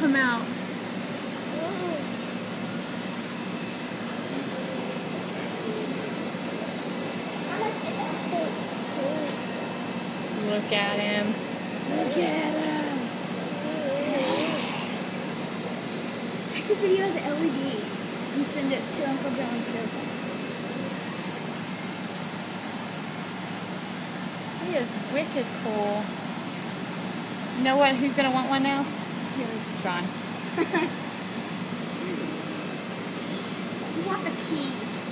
come out. Look at him. Look at him. Take a video of the LED and send it to Uncle John too. He is wicked cool. You know what? Who's going to want one now? John. You want the keys.